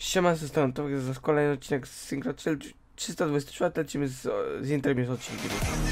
Siema, z strony to jest kolejny odcinek z Synchro 324, lecimy z interem z odcinkiem.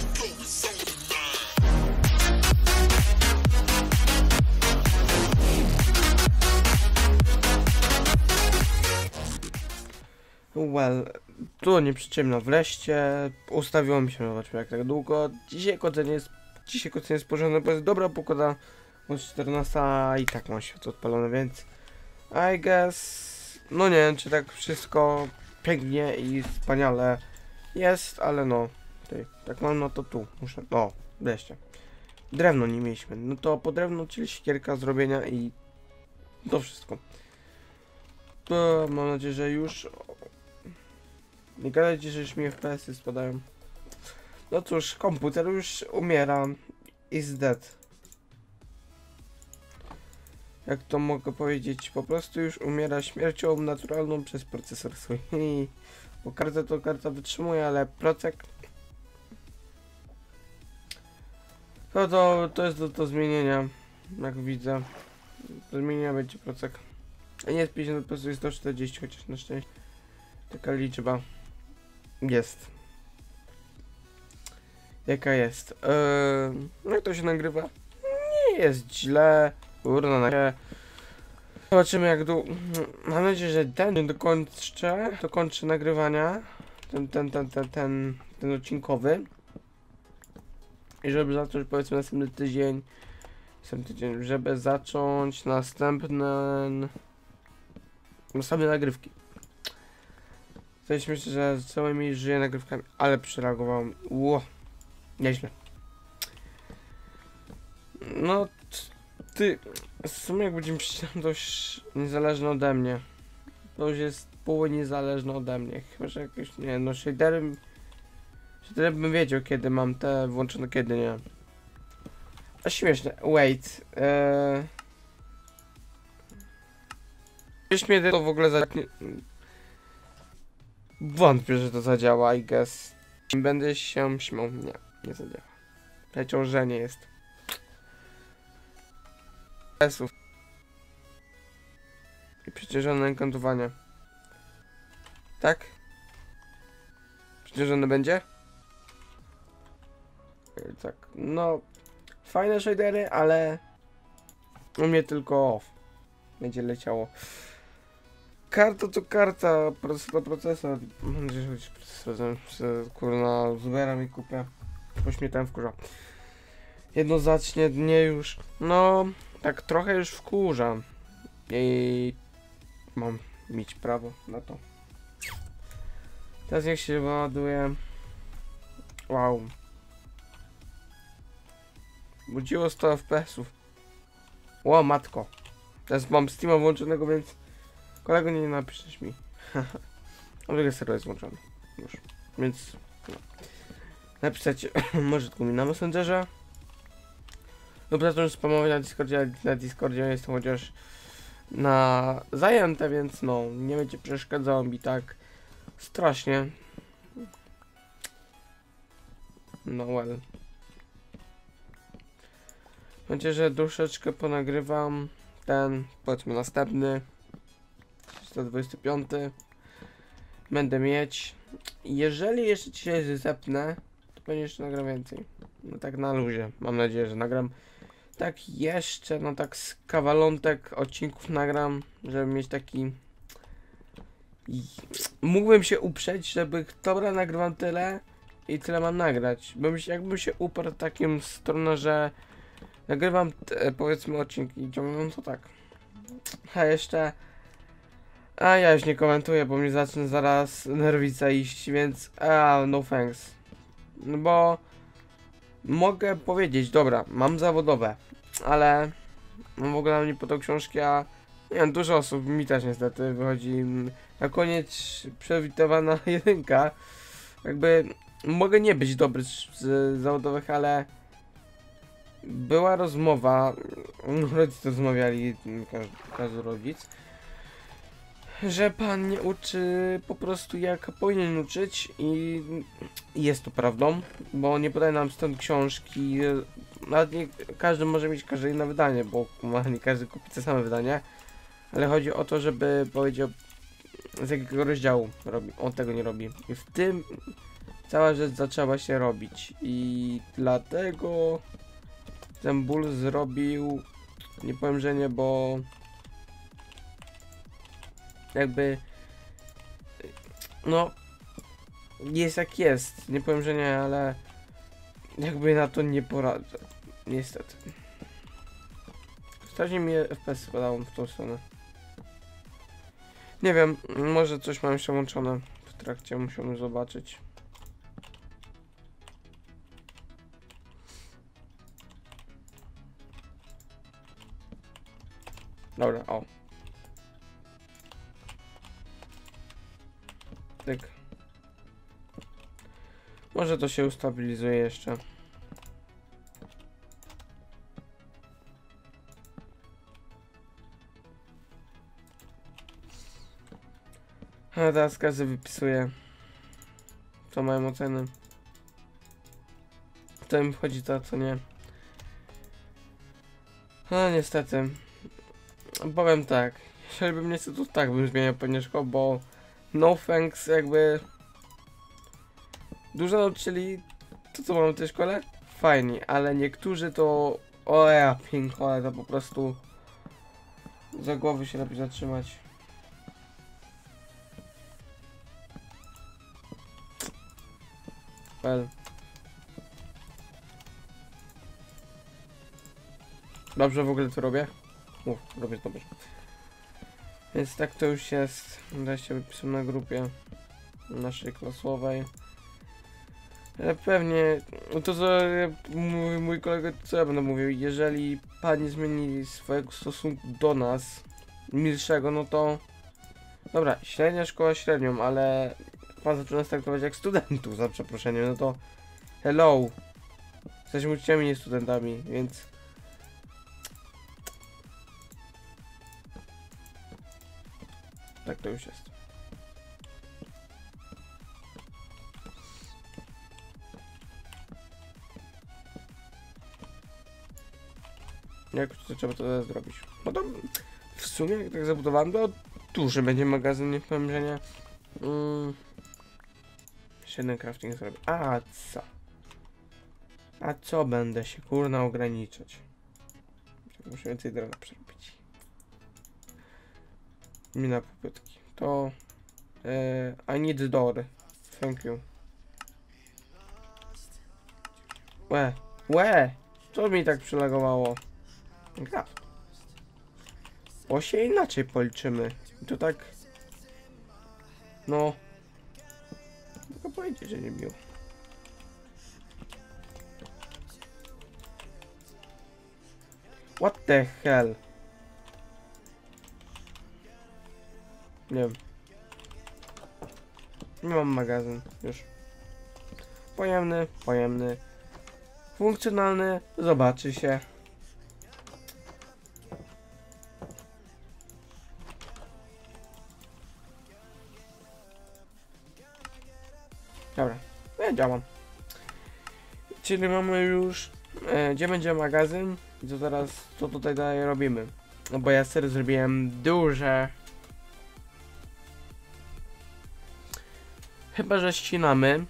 Well, tu nie przyciemno wreszcie, ustawiło mi się, zobaczmy jak tak długo. Dzisiaj kodzenie jest porządne, bo jest dobra pogoda, od 14 i tak mam światło odpalone, więc I guess, no nie wiem czy tak wszystko pięknie i wspaniale jest, ale no, tak mam, no to tu muszę, o, wreszcie. Drewno nie mieliśmy, no to po drewno, czyli siekierka zrobienia i to wszystko. To mam nadzieję, że już... Nie gadajcie, że już mi FPS-y spadają. No cóż, komputer już umiera. Is dead. Jak to mogę powiedzieć? Po prostu już umiera śmiercią naturalną przez procesor swój. Bo karta wytrzymuje, ale procek... To jest do zmienienia. Jak widzę. Do zmienienia będzie procek. A nie jest 50, po prostu jest 140, chociaż na szczęście taka liczba jest. Jaka jest? Jak to się nagrywa? Nie jest źle. Kurna, na razie. Zobaczymy jak długo. Mam nadzieję, że ten dokończę nagrywania. Ten odcinkowy. I żeby zacząć powiedzmy następny tydzień, żeby zacząć następne nagrywki. Coś myślę, że całymi żyję nagrywkami, ale przereagowałem. Nieźle. No, ty, w sumie jak będziemy przeczytać, to już niezależne ode mnie. To już jest pół niezależne ode mnie. Chyba, że jakieś, nie no, shaderem bym wiedział, kiedy mam te włączone, kiedy nie. A śmieszne, wait. Wiesz mnie to w ogóle wątpię, że to zadziała, I guess. Będę się śmiał. Nie zadziała. Przeciążenie jest. S-ów. I przeciążone enkantowanie. Tak? Przeciążone będzie? Tak, no. Fajne shadery, ale u mnie tylko off. Będzie leciało. Karta to karta, procesor. Mam nadzieję, że procesorem kurna zbieram i kupię. Pośmietałem wkurza. Jednoznacznie nie już. No, tak trochę już wkurza. I mam mieć prawo na to. Teraz niech się ładuje. Wow. Budziło 100 FPS-ów. Ło, matko. Teraz mam Steama włączonego, więc kolego nie napiszesz mi. Ale serwer jest włączony. Już. Więc no. Napisać może tylko mi na Messengerze. lub zacząć spamować na Discordzie jestem chociaż na zajęte, więc no nie będzie przeszkadzało mi tak strasznie. No well. Będzie, że troszeczkę ponagrywam ten, powiedzmy następny 125 będę mieć. Jeżeli jeszcze dzisiaj zepnę, to będzie jeszcze nagram więcej. No tak na luzie, mam nadzieję, że nagram tak jeszcze, no tak z kawalątek odcinków nagram, żeby mieć taki... Mógłbym się uprzeć, żeby dobra, nagrywam tyle i tyle mam nagrać. Jakbym się uparł takim stronę, że nagrywam powiedzmy odcinki ciągle, no to tak. A jeszcze... A ja już nie komentuję, bo mnie zacznę zaraz nerwica iść, więc no thanks. No bo mogę powiedzieć, dobra, mam zawodowe, ale mam w ogóle nie po to książki, a nie wiem, dużo osób, mi też niestety wychodzi na koniec przewitowana jedynka. Jakby mogę nie być dobry z zawodowych, ale była rozmowa, rodzice rozmawiali, każdy rodzic, że pan nie uczy po prostu jak powinien uczyć i jest to prawdą, bo nie podaje nam stąd książki, nawet nie każdy może mieć każde inne wydanie, bo nie każdy kupi to same wydanie, ale chodzi o to, żeby powiedział, z jakiego rozdziału robi. On tego nie robi. I w tym cała rzecz zaczęła się robić. I dlatego ten ból zrobił, nie powiem, że nie, bo jakby no jest jak jest. Nie powiem, że nie, ale jakby na to nie poradzę. Niestety. Strasznie mi FPS spadało w tą stronę. Nie wiem, może coś mam jeszcze łączone w trakcie, musimy zobaczyć. Dobra, o. Tyk. Może to się ustabilizuje jeszcze. A teraz każdy wypisuje, co mają oceny. To im wchodzi to, co nie. No niestety. Powiem tak. Jeżeli bym nie chciał, to tak bym zmieniał pewnie szkołę, bo no thanks, jakby dużo nauczycieli, to co mamy w tej szkole? Fajnie, ale niektórzy to o ja piękole, to po prostu za głowy się lepiej zatrzymać. Well. Dobrze w ogóle to robię? Robię dobrze. Więc tak to już jest. Wreszcie wypisuję na grupie naszej klasowej. Pewnie to co mój kolega, co ja będę mówił, jeżeli pani zmieni swojego stosunku do nas milszego, no to dobra, średnia szkoła średnią, ale pan zaczyna nas traktować jak studentów, za przeproszeniem, no to hello, jesteśmy uczniami, nie studentami, więc tak to już jest. Jak to trzeba to teraz zrobić? No to w sumie jak tak zabudowałem, to duży będzie magazyn, nie powiem, że nie. Jeszcze jeden crafting zrobię. A co? A co będę się kurna ograniczać? Muszę więcej drewna przerobić. Mina popytki. To I need door. Thank you. Łe! Co mi tak przylagowało? Craft. O się inaczej policzymy. To tak. No. Tylko powiedzieć, że nie miło. What the hell? Nie wiem. Nie mam magazyn już. Pojemny, pojemny. Funkcjonalny, zobaczy się. Dobra, ja działam. Czyli mamy już, gdzie będzie magazyn i co teraz, co tutaj dalej robimy. No bo ja serio zrobiłem duże. Chyba, że ścinamy.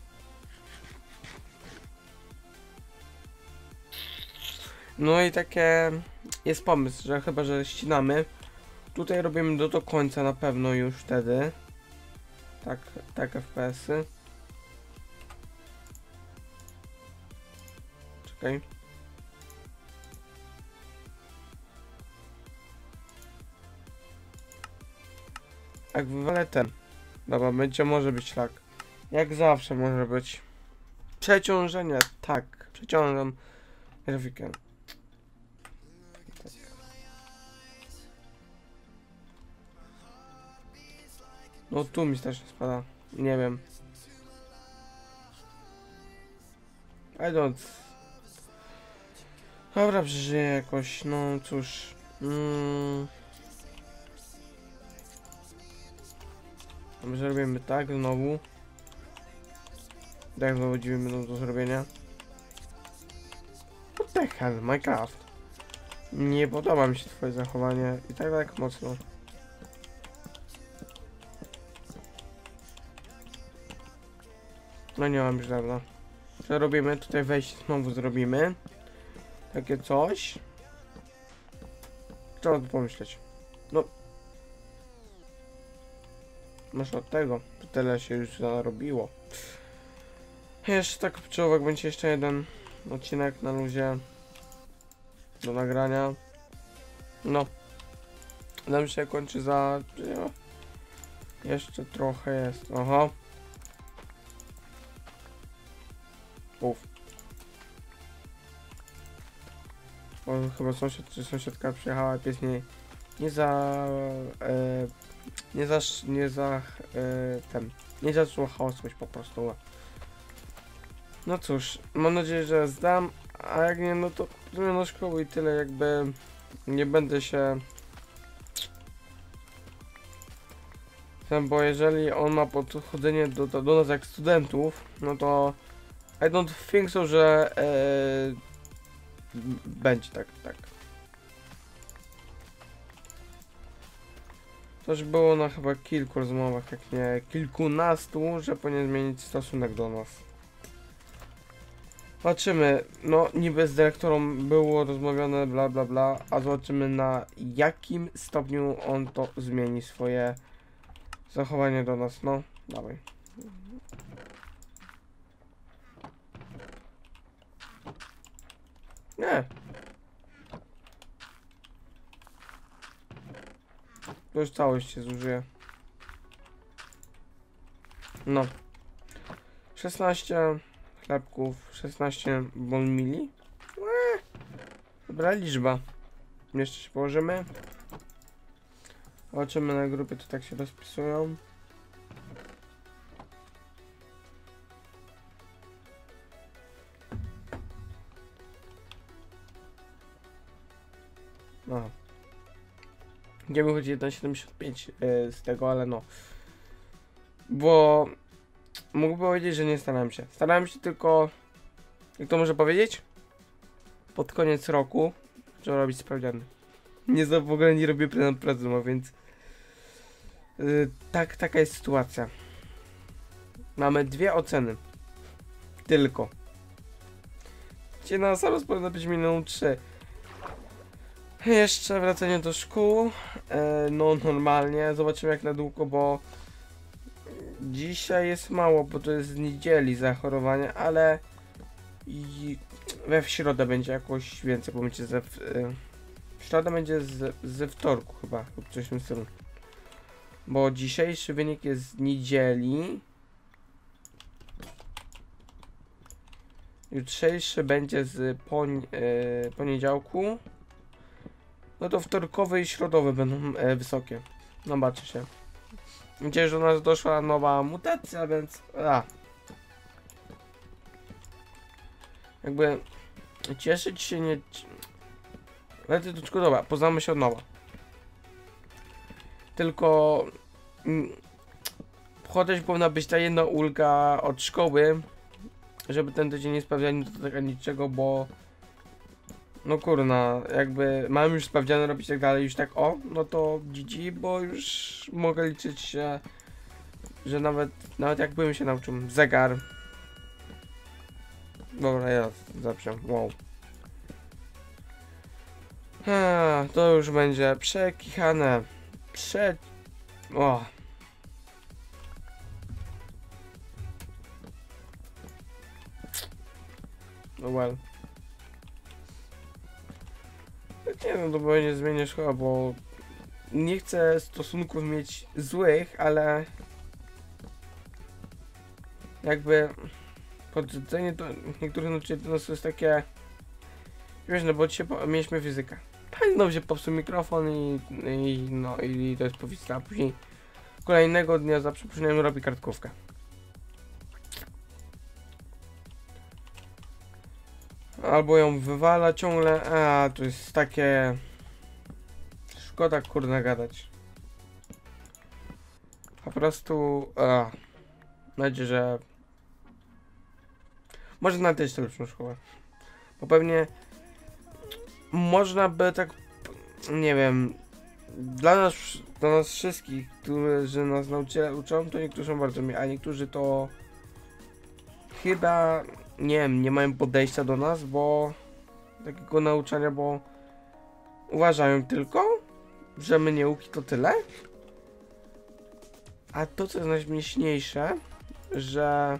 No i takie jest pomysł, że chyba, że ścinamy. Tutaj robimy do końca na pewno już wtedy. Tak FPS-y. Czekaj. Jak wywalę ten. Dobra, może być tak. Jak zawsze może być. Przeciążenie, tak. Przeciążam grafikę. Tak. No tu mi też spada. Nie wiem. I don't. Dobra, przeżyję jakoś. No cóż. Zrobimy tak znowu. Tak znowu dziwi będą do zrobienia. What the hell, Minecraft? Nie podoba mi się twoje zachowanie i tak mocno. No nie mam już dawno. Co robimy? Tutaj wejść znowu zrobimy. Takie coś. Trzeba tu pomyśleć. No. Masz od tego. Tyle się już narobiło. Jeszcze tak czołówek będzie jeszcze jeden odcinek na luzie. Do nagrania. No. Nam się kończy za... Jeszcze trochę jest. Aha. Uf. O, chyba sąsiad czy sąsiadka przyjechała, pies nie zasłuchał coś po prostu. No cóż, mam nadzieję, że zdam, a jak nie, no to do szkoły i tyle, jakby nie będę się... Bo jeżeli on ma podchodzenie do nas jak studentów, no to I don't think so, że będzie tak. To już było na chyba kilku rozmowach, jak nie kilkunastu, że powinien zmienić stosunek do nas. Zobaczymy, no niby z dyrektorą było rozmawiane bla bla bla, a zobaczymy na jakim stopniu on to zmieni swoje zachowanie do nas, no dawaj. Nie. To już całość się zużyje. No. 16 chlebków, 16 bon mili. Dobra liczba. Jeszcze się położymy. Zobaczymy na grupie, to tak się rozpisują. Aha. Nie wychodzi 1,75 z tego, ale no. Bo mógłbym powiedzieć, że nie starałem się. Starałem się tylko, jak to może powiedzieć? Pod koniec roku trzeba robić sprawdziany. Nie w ogóle nie robię prezuma, więc taka jest sytuacja. Mamy 2 oceny. Tylko. Gdzie na sam powinno być minimum 3. Jeszcze wracanie do szkół. No normalnie. Zobaczymy jak na długo, bo dzisiaj jest mało, bo to jest z niedzieli zachorowanie, ale w środę będzie jakoś więcej, bo będzie w środę będzie ze wtorku chyba, lub coś w tym stylu. Bo dzisiejszy wynik jest z niedzieli. Jutrzejszy będzie z poniedziałku. No to wtorkowe i środowe będą wysokie. Zobaczy się. Nadzieję, że do nas doszła nowa mutacja, więc... Jakby... Cieszyć się nie... Ale to tylko dobra, poznamy się od nowa. Tylko... Chociaż powinna być ta jedna ulga od szkoły, żeby ten tydzień nie sprawdziali niczego, bo... No kurna, jakby mam już sprawdziane robić tak dalej, już tak no to GG, bo już mogę liczyć się, że nawet jakbym się nauczył zegar. Dobra, ja zawsze, wow. To już będzie przekichane. No well. Nie no, to bo nie zmienię szkoły, bo nie chcę stosunków mieć złych, ale jakby podrzucenie do niektórych nauczycieli to jest takie, wiesz, no bo dzisiaj mieliśmy fizykę. No się popsuł mikrofon i to jest powista, a później kolejnego dnia za przeproszeniem robi kartkówkę. Albo ją wywala ciągle, to jest takie... Szkoda kurna gadać. Po prostu... Mam nadzieję, że... Może znaleźć jeszcze lepszą szkołę. Bo pewnie... Można by tak... Nie wiem... Dla nas wszystkich, którzy nas nauczyciele uczą, to niektórzy są bardzo mieli, a niektórzy to... chyba, nie wiem, nie mają podejścia do nas, bo takiego nauczania, bo uważają tylko, że my nieuki to tyle. A to, co jest najśmieszniejsze, że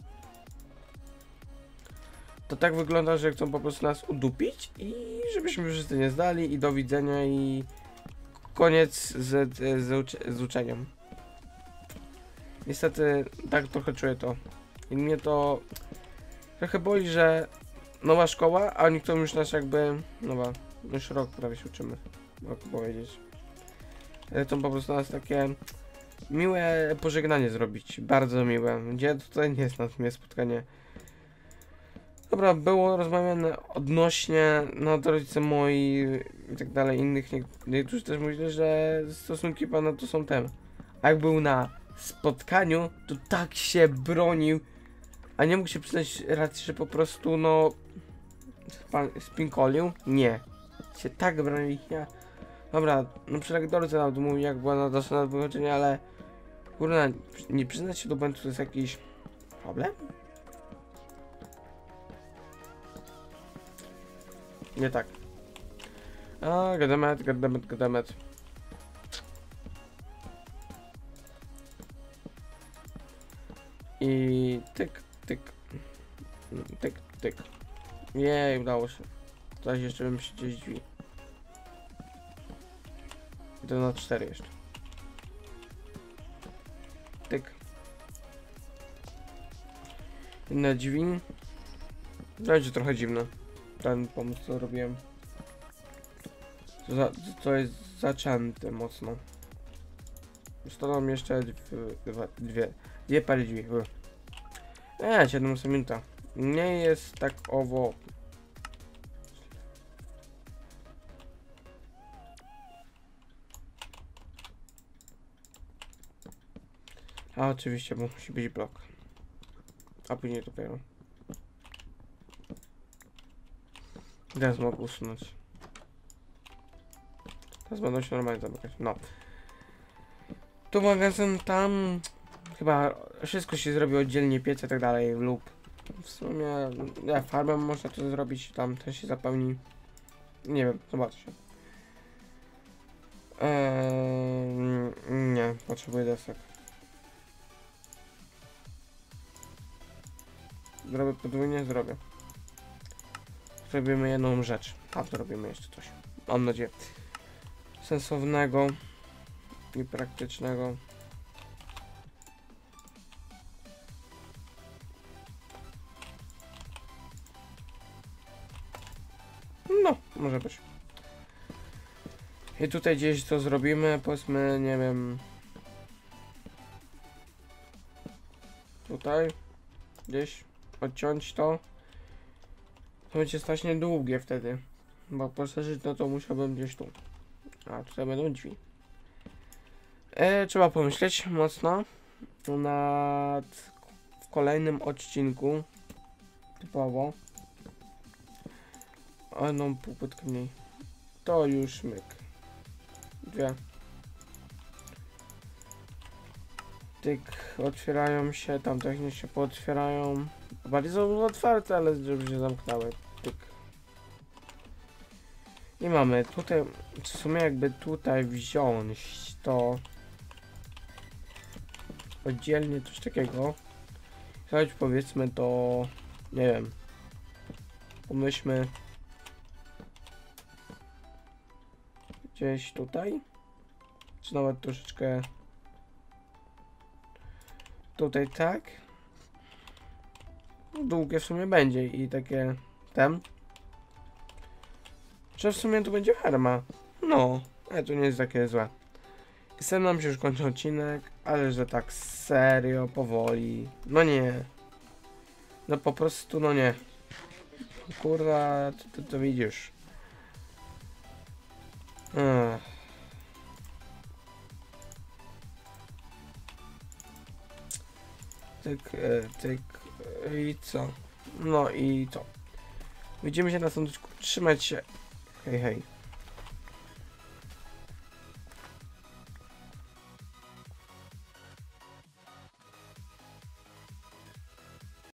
to tak wygląda, że chcą po prostu nas udupić i żebyśmy wszyscy nie zdali i do widzenia i koniec z uczeniem. Niestety tak trochę czuję to. I mnie to trochę boli, że nowa szkoła, a oni chcą już nas jakby, nowa, już rok prawie się uczymy, mogę powiedzieć. Chcą po prostu nas takie miłe pożegnanie zrobić, bardzo miłe, gdzie tutaj nie jest na tym spotkanie. Dobra, było rozmawiane odnośnie, no rodzice moi i tak dalej, innych, niektórzy też mówili, że stosunki pana to są tem. A jak był na spotkaniu, to tak się bronił, a nie mógł się przyznać racji, że po prostu, no, spinkolił? Nie. Się tak bronił, ja. Dobra, no przy lektorce nawet mówił, jak była na wychodzenie, ale kurna, nie przyznać się do błędu to jest jakiś problem? Nie tak. A, gadamet. I tyk. Jej, udało się. Teraz jeszcze bym się gdzieś drzwi. I to na 4 jeszcze. Tyk. Inne drzwi. Będzie trochę dziwne. Ten pomysł, co robiłem. To jest zaczęte mocno. Zostaną jeszcze dwie pary drzwi. 7 minuta. Nie jest tak owo. A oczywiście, bo musi być blok. A później dopiero. Teraz mogę usunąć. Teraz będą się normalnie zamykać. No. Tu magazyn, tam chyba wszystko się zrobi oddzielnie, piece i tak dalej, lub w sumie farbą można to zrobić, tam też się zapełni. Nie wiem, zobaczcie. Nie, potrzebuję desek. Zrobię podwójnie, zrobię. Zrobimy jedną rzecz. A zrobimy jeszcze coś. Mam nadzieję. Sensownego i praktycznego. No, może być. I tutaj gdzieś to zrobimy, powiedzmy, nie wiem. Tutaj. Gdzieś odciąć to. To będzie strasznie długie wtedy. Bo poszerzyć, no to musiałbym gdzieś tu. A tutaj będą drzwi. Trzeba pomyśleć mocno w kolejnym odcinku. Typowo. O jedną półpłytkę mniej. To już myk. Dwie. Tyk, otwierają się, tam technicznie się pootwierają. Bardziej są otwarte, ale żeby się zamknęły. Tyk. I mamy tutaj, w sumie jakby tutaj wziąć to oddzielnie coś takiego. Choć powiedzmy to, nie wiem, pomyślmy gdzieś tutaj, czy nawet troszeczkę tutaj tak. Długie w sumie będzie i takie że w sumie tu będzie farma. No, ale to nie jest takie złe. I sen nam się już kończy odcinek, ale że tak serio, powoli. No nie. No po prostu, no nie. Kurwa, ty to widzisz. Tyk i co? No i co? Widzimy się na sądeczku. Trzymać się. Hej, hej.